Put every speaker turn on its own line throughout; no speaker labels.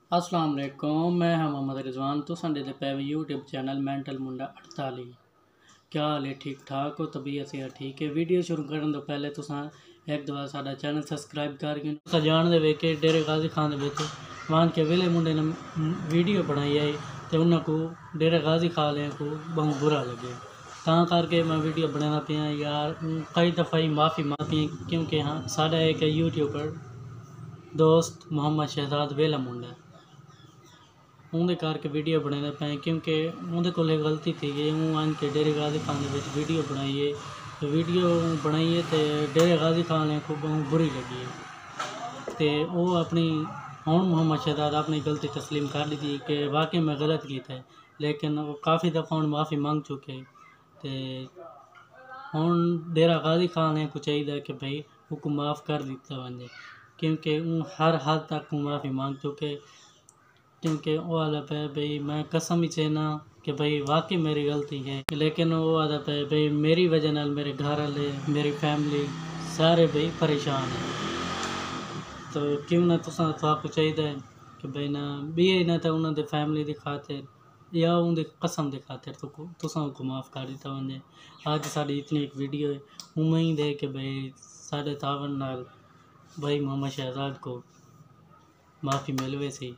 अस्सलाम वालेकुम, मैं हाँ मोहम्मद रिजवान। तो संडे दे पे यूट्यूब चैनल मेंटल मुंडा 48। क्या हाल है? ठीक ठाक हो? तबीयत से ठीक है। वीडियो शुरू करने तो पहले तुसा एक दफा साडा चैनल सबसक्राइब करके तुसा जान दे के डेरे गाजी खान दे विच मान के वेले मुंडे ने वीडियो बनाई है तो उन्होंने को डेरे गाजी खा लें को बहुत बुरा लगे, ता करके मैं वीडियो बनाना पिया यार। कई दफ़ा ही माफ़ी माफ़ी क्योंकि हाँ साडा एक यूट्यूबर दोस्त मोहम्मद शहजाद वेला मुंडा उनके करके वीडियो बनाने पे क्योंकि उनके को गलती थी कि आन के डेरे गाजी खाने में वीडियो बनाइए तो डेरे गाजी खाने को बहुत बुरी लगी है। तो वो अपनी हूँ मोहम्मद शहजाद अपनी गलती तस्लीम कर ली थी कि वाकई में गलत की थे, लेकिन वो काफ़ी दफ़ा हूँ माफ़ी मांग चुके। तो हूँ डेरा गाजी खाने को चाहिए कि भाई उसको माफ़ कर दिता वजे, क्योंकि हर हद तक माफ़ी मांग चुके। क्योंकि वो आदा पे भाई मैं कसम ही चेना कि भाई वाकई मेरी गलती है, लेकिन वो आदा पे भाई मेरी वजह नाल मेरे घर वाले मेरी फैमिली सारे भाई परेशान हैं। तो क्यों ना तुसा आपको चाहिए कि भाई ना भी ना तो उन्होंने फैमिली की खातिर या उनकी कसम की खातिर तो तुसा को माफ़ कर दिता वजे। आज साड़ी इतनी एक वीडियो है उम्मीद है कि भाई साढ़े तावन नाल भाई मोहम्मद शहजाद को माफ़ी मिलवे सी।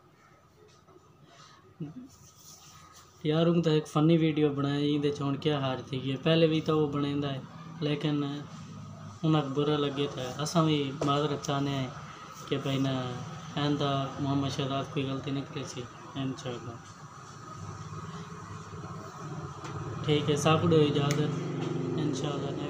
यार उन तो एक फ़नी वीडियो बनाई ये हूँ क्या हार थी है, पहले भी तो वो बनेंदा है लेकिन उन्हें बुरा लगे तो असा भी माजरत चाहने हैं कि भाई ना आंदा मोहम्मद शहजाद कोई गलती निकली सी। इंशाअल्लाह ठीक है, साकुड़ो इजाज़त इंशाअल्लाह।